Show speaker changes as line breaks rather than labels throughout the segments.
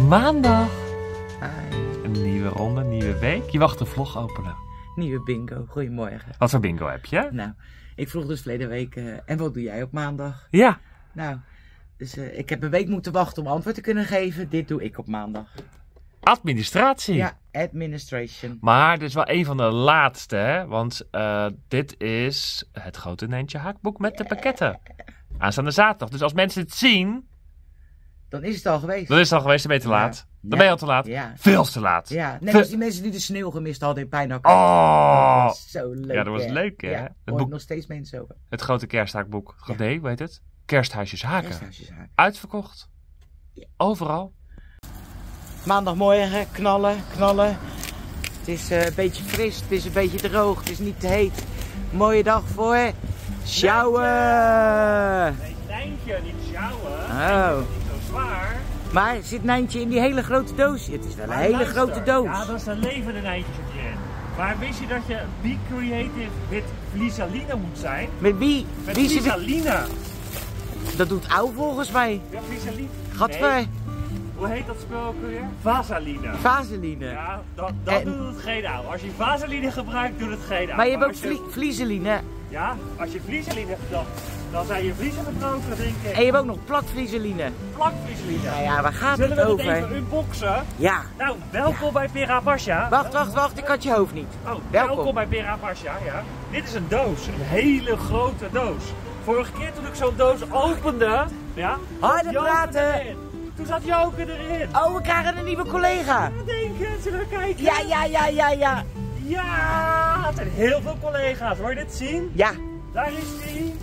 Maandag.
Hi.
Een nieuwe ronde, nieuwe week. Je wacht een vlog openen.
Nieuwe bingo. Goedemorgen.
Wat voor bingo heb je?
Nou, ik vroeg dus verleden week, en wat doe jij op maandag?
Ja.
Nou, dus ik heb een week moeten wachten om antwoord te kunnen geven. Dit doe ik op maandag.
Administratie.
Ja, administration.
Maar dit is wel een van de laatste, hè? Want dit is het grote Nijntje Haakboek met de pakketten. Aanstaande zaterdag. Dus als mensen het zien,
Dan is het al geweest.
dan is het al geweest, dan ben je te laat.
Ja.
Dan ben je al te laat.
Ja.
Veel te laat.
Ja, net als die mensen die de sneeuw gemist hadden in Pijnakker.
Oh!
Dat was zo leuk.
Ja, dat was
hè?
leuk, hè?
Ja,
Het
hoor
boek-
ik nog steeds mensen over.
Het grote kersthaakboek.
Ja.
Nee, hoe heet het? Kersthuisjes Haken.
Kersthuisjes haken.
Uitverkocht.
Ja.
Overal.
Maandagmorgen, knallen, knallen. Het is een beetje fris, het is een beetje droog, het is niet te heet. Mooie dag voor sjouwen.
Nee, Nijntje, niet sjouwen.
Oh.
Niet zo zwaar.
Maar zit Nijntje in die hele grote doos? Het is wel een hele grote doos.
Ja, dat is een levende Nijntje zit hierin. Maar wist je dat je Be Creative with Vlisaline moet zijn?
Met wie?
Met
Wie zit
Vlisaline.
Dat doet Au volgens mij.
Ja, Vlisaline.
Gadver.
Nee, hoe heet dat spul ook weer? Vaseline.
Vaseline.
Ja, dan
En-
doet het geen au. Als je vaseline gebruikt, doet het geen au.
Maar je hebt ook
als je-
vliezeline.
Ja, als je vlisaline hebt, dan zijn je vliezen gebroken, denk ik.
En je hebt ook nog plakvliezeline.
Plakvlisaline.
Nou ja, waar gaat
Zullen
het
we dit
over?
even unboxen?
Ja.
Nou, welkom bij Pera Pasja.
Wacht, ik had je hoofd niet.
Oh,
Welkom.
welkom bij Pera Pasja, ja. Dit is een doos, een hele grote doos. Vorige keer toen ik zo'n doos opende, ja,
Harder
zat Joke
praten.
erin. Toen zat Joke erin.
Oh, we krijgen een nieuwe collega.
Wat denk je? Zullen we kijken?
Ja.
Ja, het zijn heel veel collega's. Wil je dit zien?
Ja.
Daar is die.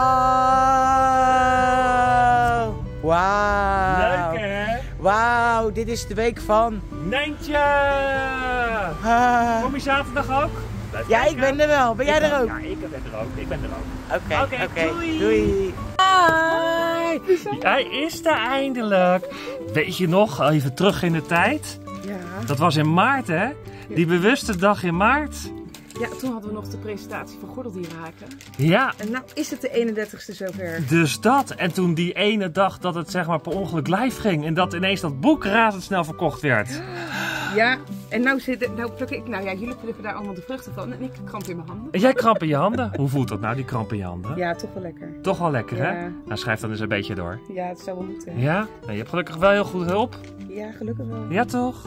Oh. Wauw.
Leuk hè?
Wauw, dit is de week van...
Nijntje.
Ah.
Kom je zaterdag ook? Blijf
Ja, ik
kijken.
ben er wel. Ben jij er ook?
Ja, ik ben er ook. Ik ben er ook.
Oké,
Oké, doei.
Doei.
Hi! Hij is er eindelijk. Weet je nog, even terug in de tijd?
Ja.
Dat was in maart, hè? Die bewuste dag in maart.
Ja, toen hadden we nog de presentatie van Gordeldienhaken.
Ja,
En nou is het de 31ste zover.
dus dat. En toen die ene dag dat het zeg maar per ongeluk live ging. En dat ineens dat boek razendsnel verkocht werd.
Ja, en nou pluk ik, nou ja, jullie plukken daar allemaal de vruchten van en ik kramp in mijn handen.
En jij kramp in je handen? Hoe voelt dat nou, die kramp in je handen?
Ja, toch wel lekker.
Toch wel lekker, hè?
Ja.
Nou, schrijf dan eens een beetje door.
Ja, het zou wel moeten.
Ja? Nou, je hebt gelukkig wel heel goed hulp.
Ja, gelukkig wel.
Ja, toch?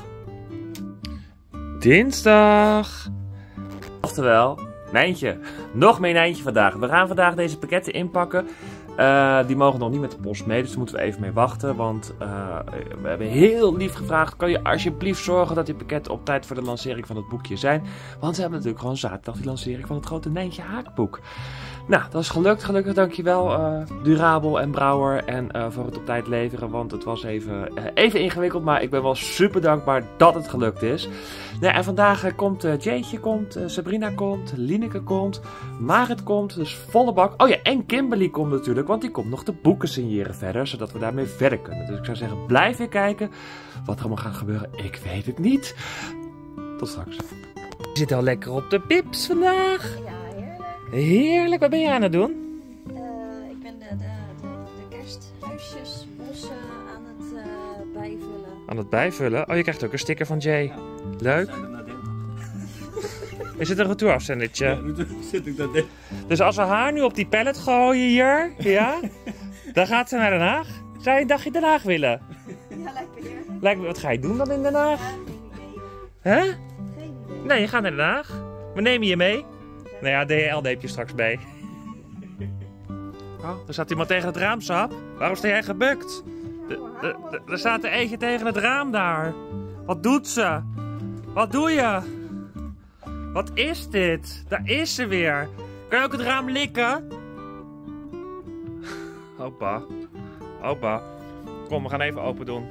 Dinsdag. Oftewel, Nijntje. Nog meer Nijntje vandaag. We gaan vandaag deze pakketten inpakken. Die mogen nog niet met de post mee, dus daar moeten we even mee wachten. Want we hebben heel lief gevraagd, kan je alsjeblieft zorgen dat die pakketten op tijd voor de lancering van het boekje zijn. Want we hebben natuurlijk gewoon zaterdag die lancering van het grote Nijntje Haakboek. Nou, dat is gelukt. Gelukkig dankjewel Durabel en Brouwer en voor het op tijd leveren. Want het was even ingewikkeld, maar ik ben wel super dankbaar dat het gelukt is. Nou, en vandaag komt Jade'tje komt, Sabrina komt, Lineke komt, Marit komt, dus volle bak. Oh ja, en Kimberly komt natuurlijk, want die komt nog de boeken signeren verder, zodat we daarmee verder kunnen. Dus ik zou zeggen, blijf weer kijken. Wat er allemaal gaat gebeuren, ik weet het niet. Tot straks. Je zit al lekker op de pips vandaag.
Ja, heerlijk.
Heerlijk, wat ben je aan het doen?
Ik ben de kersthuisjes, bossen aan het bijvullen.
Aan het bijvullen. Oh, je krijgt ook een sticker van Jay. Leuk. Is het een retourafzendertje?
Ja, nu zit ik dat.
Dus als we haar nu op die pallet gooien hier, ja, dan gaat ze naar Den Haag. Zou je een dagje Den Haag willen?
Ja, lekker heerlijk.
Lijkt me, wat ga je doen dan in Den Haag?
Geen idee, joh.
Hè?
Geen idee.
Nee, je gaat naar Den Haag. We nemen je mee. Nou ja, DHL neemt je straks bij. Oh, er staat iemand tegen het raam, Sap. Waarom sta jij gebukt? Er staat er eentje tegen het raam daar. Wat doet ze? Wat doe je? Wat is dit? Daar is ze weer. Kan je ook het raam likken? Opa. Opa. Kom, we gaan even open doen.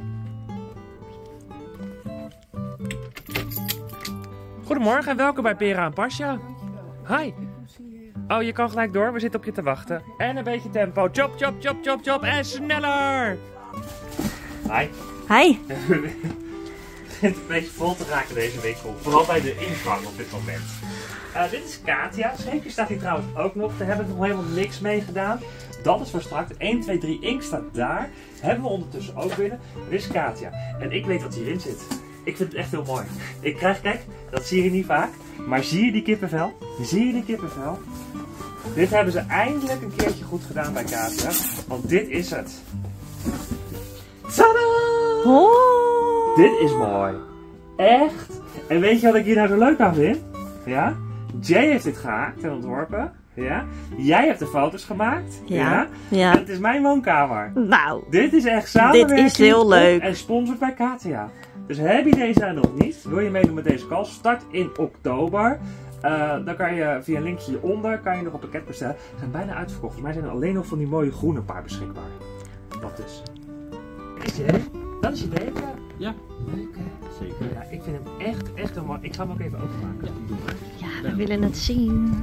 Goedemorgen en welkom bij Pera en Pasja. Hi. Oh, je kan gelijk door. We zitten op je te wachten. En een beetje tempo. Chop, chop, chop, chop, chop. En sneller. Hi.
Hi.
Het begint een beetje vol te raken deze winkel. Vooral bij de ingang op dit moment. Dit is Katia. Het scheepje staat hier trouwens ook nog. Daar hebben we nog helemaal niks mee gedaan. Dat is voor straks. 1, 2, 3 ink staat daar. Hebben we ondertussen ook binnen. Dit is Katia. En ik weet wat hierin zit. Ik vind het echt heel mooi. Ik krijg, kijk, dat zie je niet vaak. Maar zie je die kippenvel? Zie je die kippenvel? Dit hebben ze eindelijk een keertje goed gedaan bij Katia. Want dit is het. Tada!
Oh.
Dit is mooi. Echt. En weet je wat ik hier nou zo leuk aan vind? Ja? Jay heeft dit gehaakt en ontworpen. Ja? Jij hebt de foto's gemaakt.
Ja.
En het is mijn woonkamer.
Nou,
Dit is echt samenwerking.
dit is heel leuk.
En sponsord bij Katia. Dus heb je deze nou nog niet? Wil je meedoen met deze call? Start in oktober. Dan kan je via een linkje hieronder kan je nog een pakket bestellen. Ze zijn bijna uitverkocht. Volgens mij zijn er alleen nog van die mooie groene paar beschikbaar. Dat dus. Is je? Dat is je baby.
Ja.
Leuk hè? Zeker. Ja, ik vind hem echt heel mooi. Ik ga hem ook even openmaken. Ja, doe maar.
Ja, we willen het zien.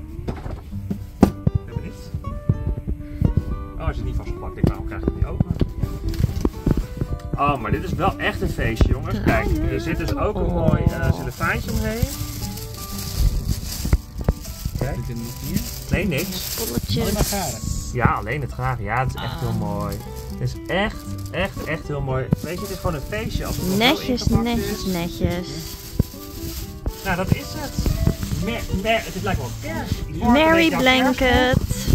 Ben je niet? Oh, hij zit niet vastgepakt. Waarom krijg ik hem niet open? Oh, maar dit is wel echt een feestje, jongens. Kijk, er zit dus ook een mooi cellofaantje omheen. Kijk.
Zit er nog meer?
Nee, niks.
Alleen maar garen.
Ja, alleen het graag. Ja, het is echt heel mooi. Het is echt heel mooi. Weet je, het is gewoon een feestje. Als het nog zo
Netjes,
ingepakt
netjes,
is.
netjes.
Nou, dat is het. Het is lijkt wel kerst.
Mary blanket.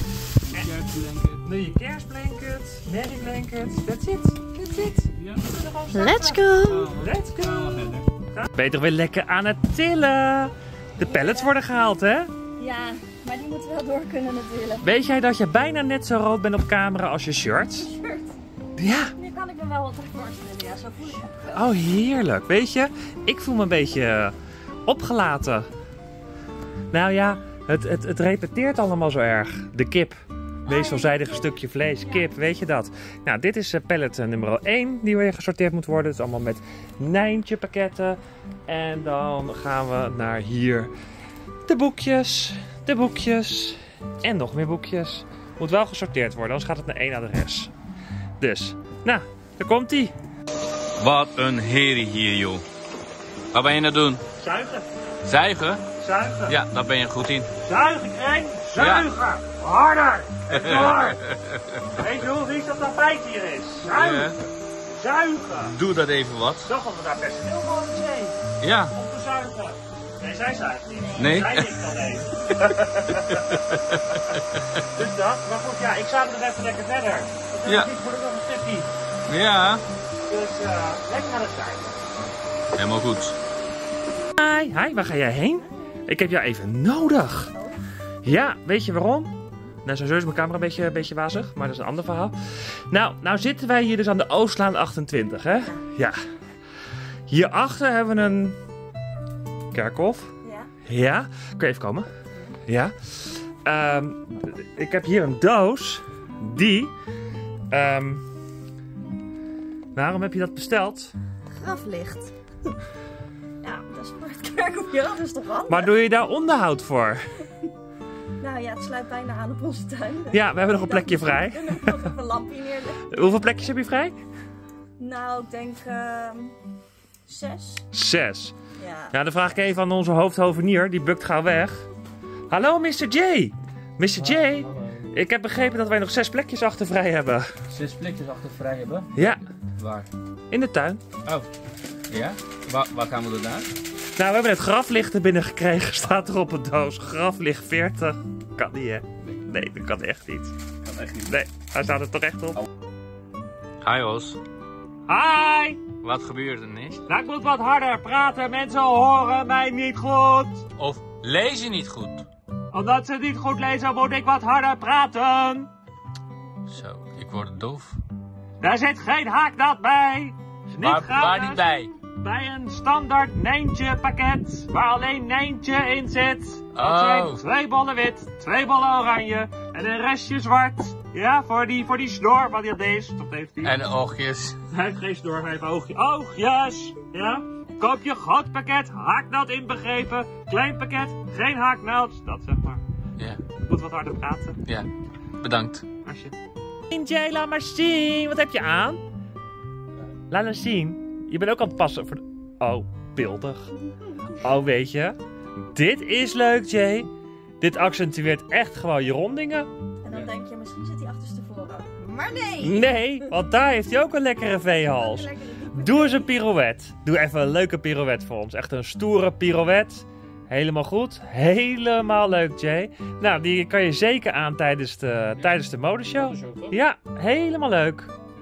Nu je kerstblanket, Mary blanket. That's it. That's it.
Let's go.
Let's go. Ben je toch weer lekker aan het tillen? De pallets worden gehaald, hè?
Ja, maar die moeten wel door kunnen natuurlijk.
Weet jij dat je bijna net zo rood bent op camera als je shirt?
Shirt.
Ja.
Nu kan ik me wel wat voorstellen. Ja, zo voel ik me wel.
Oh, heerlijk. Weet je, ik voel me een beetje opgelaten. Nou ja, het repeteert allemaal zo erg. De kip. Wees veelzijdige stukje vlees, kip, weet je dat? Nou, dit is pallet nummer 1 die weer gesorteerd moet worden. Het is allemaal met Nijntje pakketten. En dan gaan we naar hier. De boekjes en nog meer boekjes. Moet wel gesorteerd worden, anders gaat het naar 1 adres. Dus, nou, daar komt ie.
Wat een herrie hier, joh. Wat ben je aan het doen?
Zuigen,
Zuigen?
zuigen.
Ja, daar ben je goed in.
Zuigen, Kreng, zuigen. Harder. En door. Weet je hoe vies dat tapijt hier is? Zuigen.
Ja.
Zuigen.
Doe dat even wat.
Toch dat we daar personeel voor in zee.
Ja.
Om te zuigen. Nee, zij zuigt niet.
Nee.
Zij ligt alleen. Dus dat. Maar goed, ja, ik zadel er even lekker verder. Dat
Ja.
is niet voor de nog een stukje.
Ja.
Dus lekker naar het zuigen.
Helemaal goed.
Hi, waar ga jij heen? Ik heb jou even nodig. Ja, weet je waarom? Nou, sowieso is mijn camera een beetje wazig, maar dat is een ander verhaal. Nou zitten wij hier dus aan de Oostlaan 28, hè? Ja. Hierachter hebben we een kerkhof.
Ja.
Ja, kun je even komen? Ja. Ik heb hier een doos die... waarom heb je dat besteld?
Graflicht. Ja, dat is voor het kerkhofje, dat is toch handig?
Maar doe je daar onderhoud voor?
Nou ja, het sluit bijna aan op onze tuin.
Ja, we hebben nog een plekje vrij.
We kunnen nog even een lampje neerleggen.
Hoeveel plekjes heb je vrij?
Nou, ik denk 6.
6.
Ja.
Ja, dan vraag ik even aan onze hoofdhovenier. Die bukt gauw weg. Hallo, Mr. J. Mr. J. Ik heb begrepen dat wij nog 6 plekjes achter vrij hebben.
6 plekjes achter vrij hebben.
Ja,
Waar?
in de tuin.
Oh. Ja? Waar gaan we dan naar?
Nou, we hebben net graflichten binnengekregen. Staat er op een doos. Graflicht 40. Kan niet, hè? Nee, dat kan echt niet.
Kan echt niet.
Nee, daar staat het toch echt op.
Hi, Os.
Hi!
Wat gebeurt er niet?
Nou, ik moet wat harder praten. Mensen horen mij niet goed.
Of lees je niet goed?
Omdat ze het niet goed lezen, moet ik wat harder praten.
Zo, ik word doof.
Daar zit geen haaknaald bij. Is niet
Waar
gratis.
niet bij?
Bij een standaard Nijntje pakket, waar alleen Nijntje in zit. Dat
Oh.
zijn 2 bollen wit, 2 bollen oranje en een restje zwart. Ja, voor die snor van die deze. Dat heeft hij.
En oogjes.
Hij heeft geen snor, hij heeft oogjes. Ja. Koop je groot pakket, haaknaald inbegrepen. Klein pakket, geen haaknaald. Dat zeg maar.
Ja,
Moet wat harder praten.
ja. Bedankt.
Als je... Jay, laat maar zien. Wat heb je aan? Laat eens zien. Je bent ook aan het passen voor... Oh, beeldig. Oh, weet je.
Dit is leuk, Jay. Dit accentueert echt gewoon je rondingen.
En dan denk je, misschien zit hij achterstevoren. Maar nee!
Nee, want daar heeft hij ook een lekkere V-hals. Doe eens een pirouette. Doe even een leuke pirouette voor ons. Echt een stoere pirouette. Helemaal goed. Helemaal leuk, Jay. Nou, die kan je zeker aan tijdens de modeshow. Ja, helemaal leuk.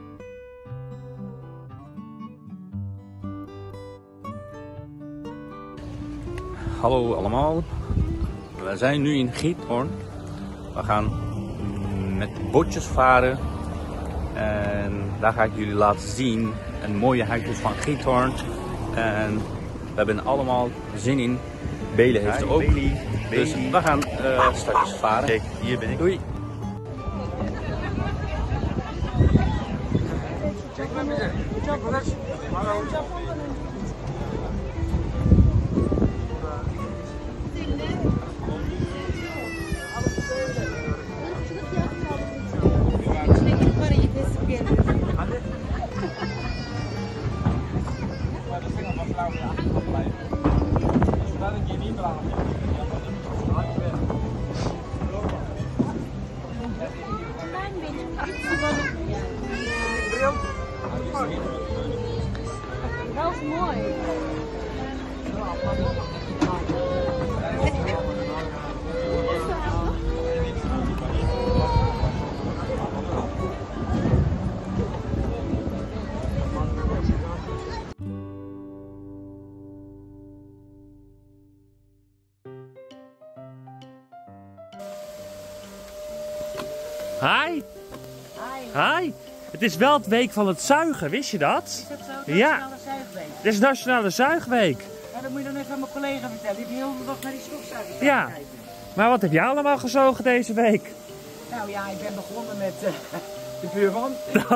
Hallo allemaal. We zijn nu in Giethoorn. We gaan met bootjes varen. En daar ga ik jullie laten zien. Een mooie huisjes van Giethoorn. En we hebben allemaal zin in. Belen heeft er ook. Dus we gaan straks varen. Kijk, hier ben ik. Doei.
Dat is mooi.
Hi. Hi. Het is wel het week van het zuigen, wist je dat?
Is dat zo?
Ja.
Nationale Zuigweek.
Het is Nationale Zuigweek.
Ja, dat moet je dan even aan mijn collega vertellen. Die heeft heel de dag naar die stofzuiger
Ja.
kijken.
Maar wat heb jij allemaal gezogen deze week?
Nou ja, ik ben begonnen met de buurman.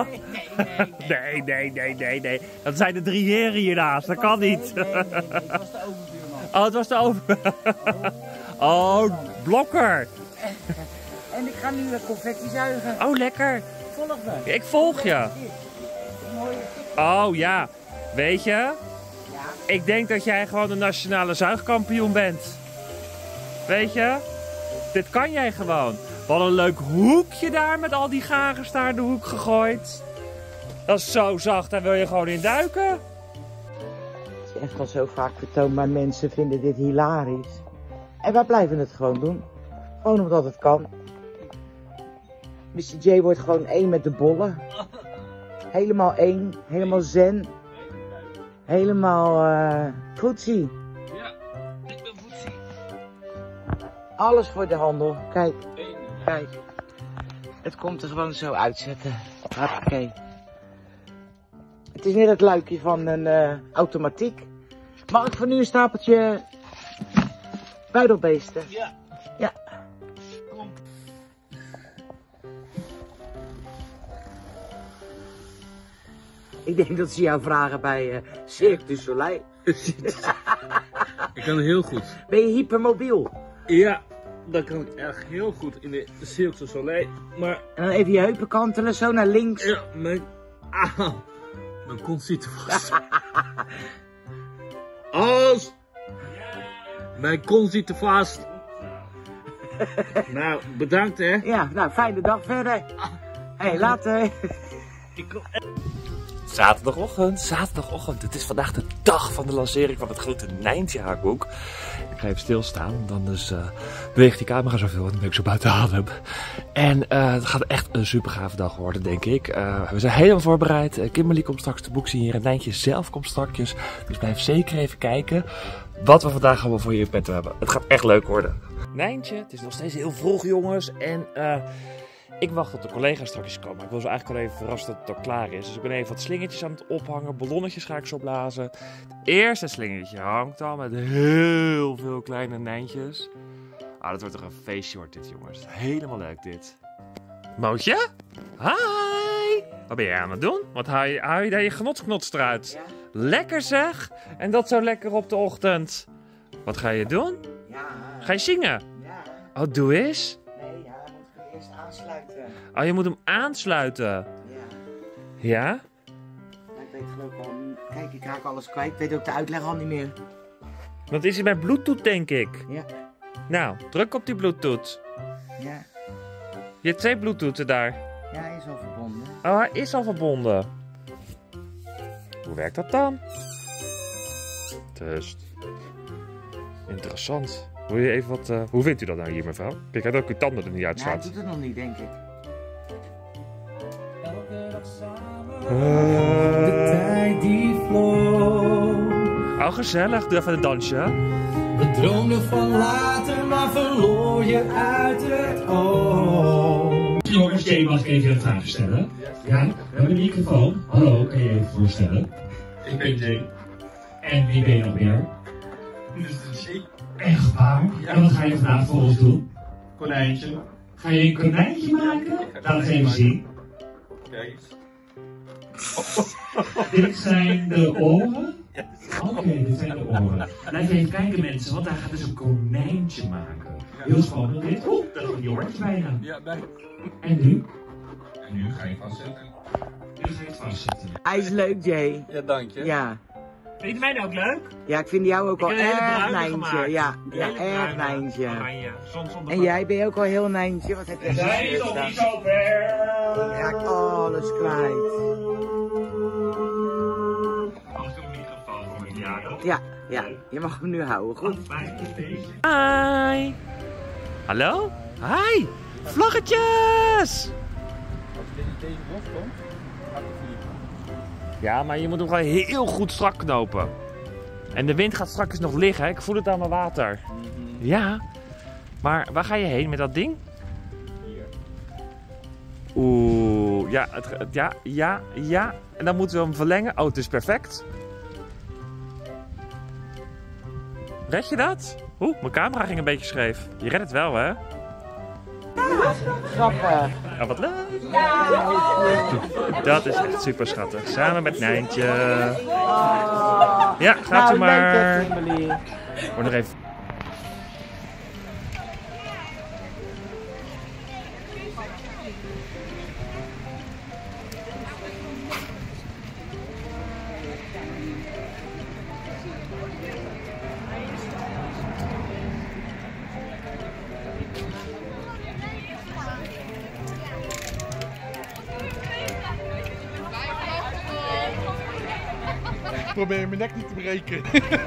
Nee. Dat zijn de 3 heren hiernaast. Dat kan niet.
Nee, het was de overbuurman.
Oh, het was de over... Oh, Blokker.
En ik ga nu confetti zuigen.
Oh, lekker.
Volg me.
Ik volg je.
Mooie.
Oh ja. Weet je?
Ja.
Ik denk dat jij gewoon de nationale zuigkampioen bent. Weet je? Dit kan jij gewoon. Wat een leuk hoekje daar met al die gagers daar in de hoek gegooid. Dat is zo zacht, daar wil je gewoon in duiken.
Het is echt al zo vaak vertoond, maar mensen vinden dit hilarisch. En wij blijven het gewoon doen. Gewoon omdat het kan. Mr. J wordt gewoon één met de bollen. Helemaal één. Helemaal zen. Helemaal voetzie.
Ja, ik ben voetzie.
Alles voor de handel. Kijk. Kijk. Het komt er gewoon zo uitzetten. Hoppakee. Het is net het luikje van een automatiek. Mag ik voor nu een stapeltje buidelbeesten?
Ja.
Ja.
Kom.
Ik denk dat ze jou vragen bij Cirque du Soleil.
Ik kan heel goed.
Ben je hypermobiel?
Ja, dat kan ik echt heel goed in de Cirque du Soleil. Maar
En dan even je heupen kantelen, zo naar links.
ja, mijn kont zit er vast. Als! Mijn kont zit er vast. Nou, bedankt hè.
Ja, nou, fijne dag verder. Hé, later.
Zaterdagochtend. Het is vandaag de dag van de lancering van het grote Nijntje haakboek. Ik ga even stilstaan, want anders beweegt die camera zoveel en dan ben ik zo buiten adem. En het gaat echt een super gave dag worden, denk ik. We zijn helemaal voorbereid. Kimberly komt straks de boek zien hier en Nijntje zelf komt straks. Dus blijf zeker even kijken wat we vandaag allemaal voor je in petto hebben. Het gaat echt leuk worden. Nijntje, het is nog steeds heel vroeg, jongens. En ik wacht tot de collega's straks komen. Ik wil ze eigenlijk al even verrassen dat het al klaar is. Dus ik ben even wat slingertjes aan het ophangen. Ballonnetjes ga ik zo blazen. Het eerste slingertje hangt al met heel veel kleine nijntjes. Ah, dat wordt toch een feestje, wordt dit, jongens. Helemaal leuk, dit. Mootje? Hi! Wat ben jij aan het doen? Wat hou je daar je genotsknots eruit?
Ja.
Lekker zeg! En dat zo lekker op de ochtend. Wat ga je doen?
Ja.
Ga je zingen?
Ja.
Oh, doe eens.
Nee, ja, dan moet ik eerst aansluiten.
Oh, je moet hem aansluiten.
Ja.
Ja?
Maar ik weet geloof ik al. Kijk, ik raak alles kwijt. Ik weet ook de uitleg al niet meer.
Want is hij met Bluetooth, denk ik.
Ja.
Nou, druk op die Bluetooth.
Ja.
Je hebt 2 Bluetoothen daar.
Ja, hij is al verbonden.
Oh, hij is al verbonden. Hoe werkt dat dan? Test. Interessant. Wil je even wat... Hoe vindt u dat nou hier, mevrouw? Kijk uit dat ook uw tanden er niet
Ja,
uitstaan.
hij doet het nog niet, denk ik.
De tijd die vloog.
Oh, gezellig. Doe even een dansje.
We droomden van later, maar verloor je uit het oog.
Jongens, Jay, mag ik even een vraag stellen? Ja, we hebben een microfoon. Hallo, kan je even voorstellen?
Ik ben Jay.
En wie ben je nog meer?
Dit is Jay.
Echt waar? Ja. En wat ga je vandaag voor ons doen?
Konijntje.
Ga je een konijntje maken? Laat eens even zien.
Kijk eens.
Dit zijn de oren? Oké, dit zijn de oren. Blijf even kijken mensen, want hij gaat dus een konijntje maken. Heel spannend dit. Oeh, dat is die oortjes bijna.
Ja, bij.
En nu?
En nu ga je vastzetten.
Nu ga je het vastzetten.
Hij is leuk, Jay.
Ja, dank je.
Ja.
Vind je mij nou ook leuk?
Ja, ik vind jou ook al
heb een hele
erg
bruine
Nijntje.
gemaakt.
Ja,
Een
ja,
hele
erg
bruine,
Nijntje.
oranje, soms zonder
En jij ben je ook al heel Nijntje. Wat heb je
Zijn je nog niet zo ver?
Ik raak alles kwijt.
Mag ik een microfoon voor je? Ja, toch?
Ja, ja, je mag hem nu houden, goed?
Hi. Hallo? Hi. Vlaggetjes.
Als je tegen de bocht komt, gaat het vliegen.
Ja, maar je moet hem gewoon heel goed strak knopen. En de wind gaat straks nog liggen. Hè? Ik voel het aan mijn water. Ja. Maar waar ga je heen met dat ding?
Hier.
Oeh. Ja, ja. En dan moeten we hem verlengen. Oh, het is perfect. Red je dat? Oeh, mijn camera ging een beetje scheef. Je redt het wel, hè?
Grappig.
Ja, wat leuk. Dat is echt super schattig. Samen met Nijntje. Ja, gaat u maar.
Leuk, hè, Kimberly.
Word nog even.
Probeer mijn nek niet te breken.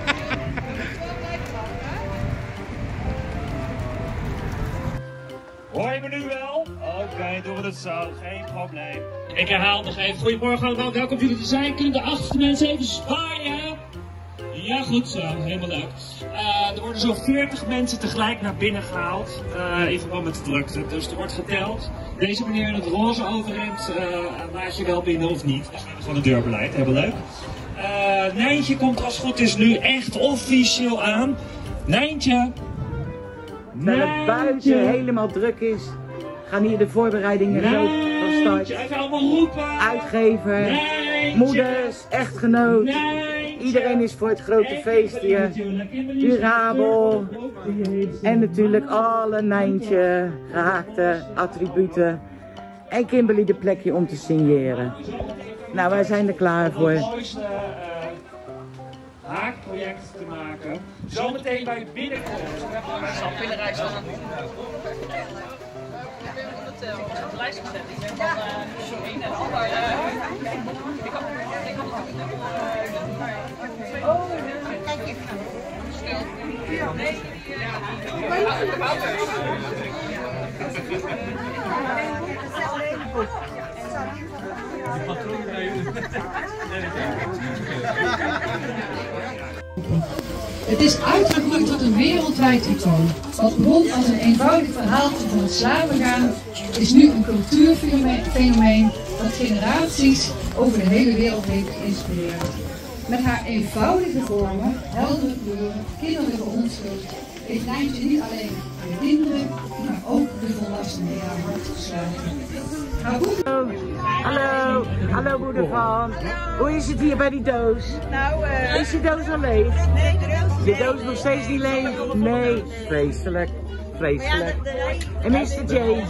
Hoor je me nu wel? Oké, doen we het zo. Geen probleem. Ik herhaal nog even. Goedemorgen allemaal. Welkom jullie te zijn. Kunnen de achterste mensen even zwaaien? Ja, goed zo. Helemaal leuk. Er worden zo'n 40 mensen tegelijk naar binnen gehaald. In verband met de drukte. Dus er wordt geteld. Deze meneer in het roze overhemd laat je wel binnen of niet. Dus we hebben gewoon de deurbeleid. Helemaal leuk. Nijntje komt als het goed is nu echt officieel aan. Nijntje.
Terwijl het buiten helemaal druk is, gaan hier de voorbereidingen zo van start.
Even allemaal roepen.
Uitgever,
Nijntje.
moeders, echtgenoot.
Nijntje.
Iedereen is voor het grote feest hier. Durabel. En natuurlijk alle Nijntje gehaakte attributen. En Kimberly de plekje om te signeren. Nou, wij zijn er klaar voor.
Het mooiste haakproject te maken. Zometeen bij binnenkomst.
Pillenreis aan. De lijstbestelling van 1 en ander. Ik had kijk even naar nee.
Het is uitgegroeid tot een wereldwijd icoon. Wat begon als een eenvoudig verhaaltje van het slapengaan, is nu een cultuurfenomeen dat generaties over de hele wereld heeft geïnspireerd. Met haar eenvoudige vormen, heldere kleuren, kinderlijke onschuld, heeft Nijntje niet alleen de kinderen, maar ook de volwassenen in haar hart geslagen.
Hallo, hallo moeder van. Hoe is het hier bij die doos?
Nou,
is je doos al leeg?
Nee, de doos is
Je doos is nog steeds niet leeg? Nee, vreselijk. vreselijk. En Mr. J.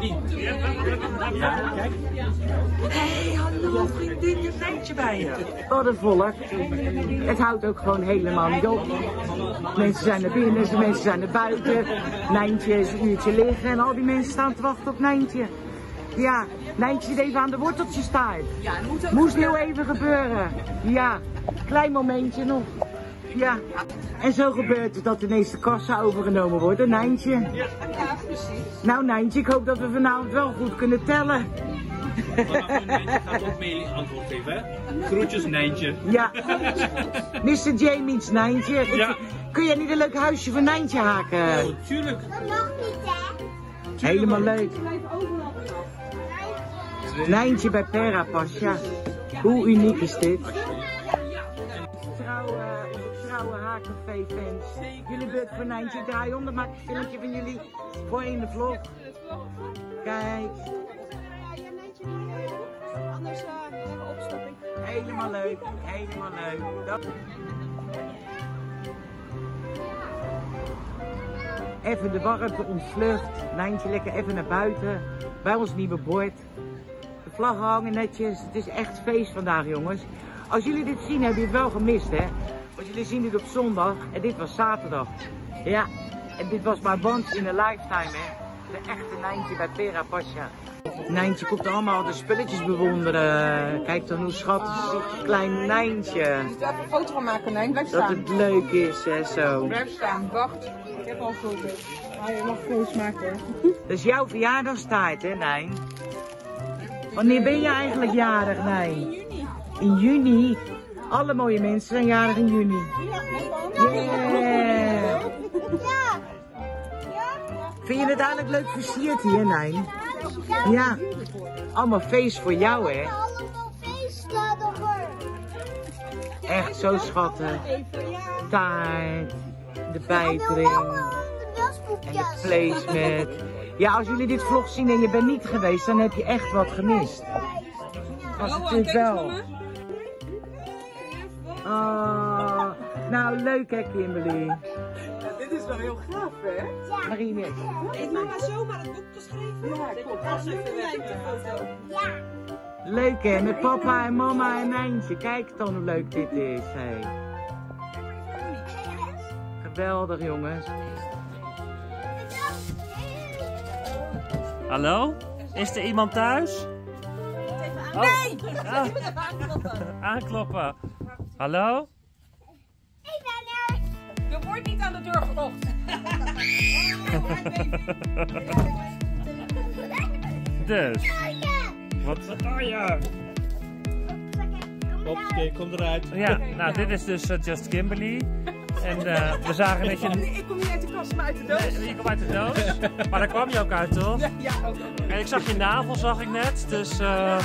Ja, kijk. Hé, hallo vriendin, je Nijntje bij je.
Wat een volk. Het houdt ook gewoon helemaal niet op. Mensen zijn naar binnen, mensen zijn naar buiten. Nijntje is een uurtje liggen en al die mensen staan te wachten op Nijntje. Ja, Nijntje zit even aan de worteltjes taart.
Ja,
moest heel even gebeuren. Ja, klein momentje nog. Ja, en zo gebeurt het dat ineens de kassa overgenomen wordt, hè Nijntje?
Ja, precies.
Nou Nijntje, ik hoop dat we vanavond wel goed kunnen tellen.
Nijntje gaat ook mee antwoord geven, hè? Groetjes Nijntje.
Ja, Mr. J meets Nijntje.
Ja.
Kun jij niet een leuk huisje voor Nijntje haken?
Oh, tuurlijk.
Dat mag niet, hè?
Helemaal leuk. Nijntje bij Pera Pasja. Hoe uniek is dit? Trouwe HKV-fans. Jullie beurt voor Nijntje draaien om. Dan maak ik een filmpje van jullie voor in de vlog. Kijk.
Anders hebben we opstopping.
Helemaal leuk. Helemaal leuk. Even de warmte ontvlucht. Nijntje lekker even naar buiten. Bij ons nieuwe bord. De vlaggen hangen netjes. Het is echt feest vandaag, jongens. Als jullie dit zien, hebben jullie het wel gemist, hè? Want jullie zien dit op zondag en dit was zaterdag. Ja, en dit was maar once in a lifetime, hè? De echte Nijntje bij Pera Pasja. Nijntje komt allemaal de spulletjes bewonderen. Kijk dan hoe schattig is, klein Nijntje.
Je moet even een foto van maken, Nijn. Blijf staan.
Dat het leuk is, hè, zo.
Blijf staan, wacht. Ik heb al foto's. Je mag foto's maken.
Dat is jouw verjaardagstaart, hè, Nijn? Wanneer ben je eigenlijk jarig, Nijn? In juni. In juni? Alle mooie mensen zijn jarig in juni. Yeah. Vind je het eigenlijk leuk versierd hier, Nijn? Ja. Allemaal feest voor jou, hè?
Allemaal feest, laat hoor.
Echt zo schattig. Taart, de bijtring en de placement. Ja, als jullie dit vlog zien en je bent niet geweest, dan heb je echt wat gemist. Was het natuurlijk wel. Oh, nou leuk hè Kimberly.
Dit is wel heel gaaf, hè?
Ja.
Marine.
Heeft mama zomaar het boek geschreven?
Ja, klopt.
Dat is even een foto.
Ja.
Leuk hè, met papa en mama en Nijntje. Kijk dan hoe leuk dit is. Hey. Geweldig jongens.
Hallo? Is er iemand thuis? Oh.
Nee!
Ah. Aankloppen. Hallo?
Ik ben er.
Er wordt niet aan de deur geklopt.
Dus. Wat ga je?
Hopsakee, kom eruit.
Ja, nou dit is dus Just Kimberly. En we zagen dat je...
Ik kom niet uit de kast, maar uit de doos.
Nee, je kwam uit de doos. Maar daar kwam je ook uit, toch?
Ja, ook.
En ik zag je navel, zag ik net. Dus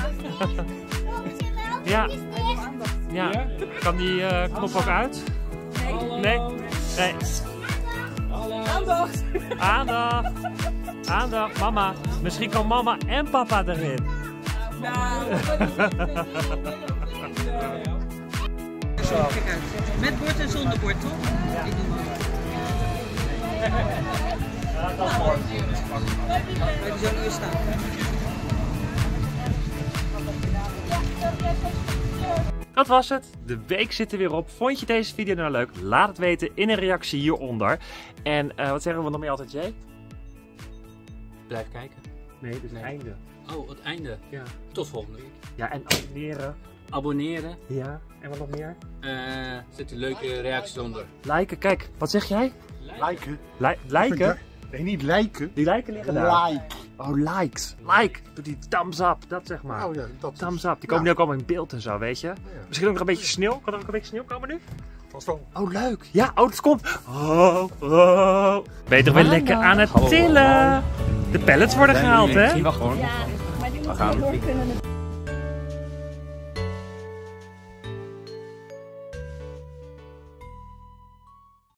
ja. Ja. Kan die knop ook uit? Nee. Nee.
Aandacht.
Aandacht. Aandacht. Mama. Misschien kan mama en papa erin.
Nou.
Kijk uit. Met bord en zonder bord, toch? Ja. Ik doe maar.
Ja, dat is mooi.
Wij zo nu staan.
Dat was het. De week zit er weer op. Vond je deze video nou leuk? Laat het weten in een reactie hieronder. En wat zeggen we nog meer altijd, Jay?
Blijf kijken.
Nee, dit is het einde.
Oh, het einde.
Ja.
Tot volgende week.
Ja, en abonneren.
Abonneren.
Ja, en wat nog meer?
Zet een leuke reacties onder.
Liken, kijk. Wat zeg jij?
Liken.
Liken?
Nee, niet lijken.
Die liken liggen daar.
Like.
Oh, likes. Like. Doe die thumbs up. Dat zeg maar.
Oh ja, dat
thumbs up. Die komen nu ook allemaal in beeld en zo, weet je. Ja. Misschien ook nog een beetje sneeuw. Kan er ook een beetje sneeuw komen nu?
Vast wel.
Oh, leuk. Ja, oh, het komt. Oh. Ben je toch weer lekker aan het tillen? De pallets worden gehaald, hè?
Wacht gewoon.
Ja, maar die
We gaan.
moeten we door kunnen.